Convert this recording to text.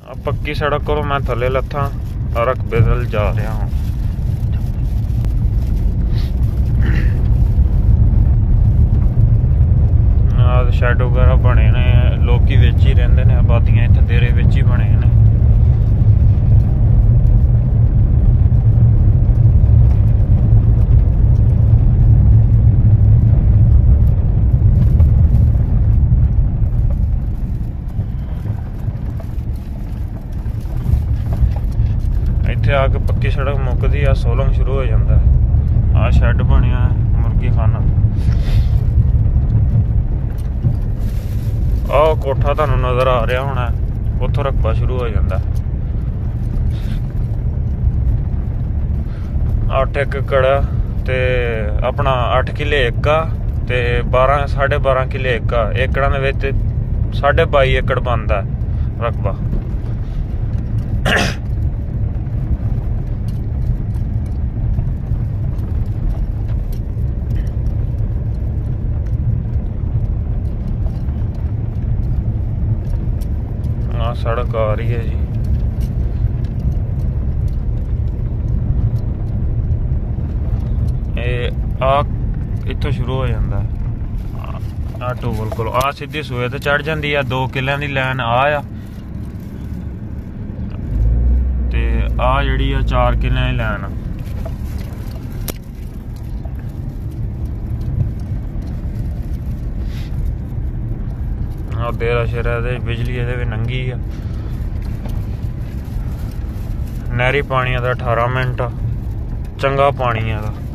पक्की सड़क को मैं थले लथा रकबे दल जा रहा हूँ। शैड वगैरह बने ने, लोग विच ही रहिंदे ने, आबादियां इत्थे देरे विच ही बने ने। इत्थे आके पक्की सड़क मुकदी आ, सोलंग शुरू हो जाता है। आ शैड बनिया मुर्गी खाना। आह कोठा तुहानू नज़र आ रहा होना, उथों रकबा शुरू हो जाता। 8 एकड़ ते अपना 8 किले एक आ ते 12 साढ़े 12 किले एक आ। एकड़ां दे विच 22.5 एकड़ बनदा रकबा। सड़क आ रही है जी। इत्थों शुरू हो जाता है आ टोल को। आ सीधी सूए ते चढ़ जाती है। 2 किलियां दी लैन आ ते आ जिहड़ी आ 4 किलियां दी लैन आ। देरा शेरा बिजली ये भी नंगी आ। नहरी पानी का 18 मिनट चंगा पानी है।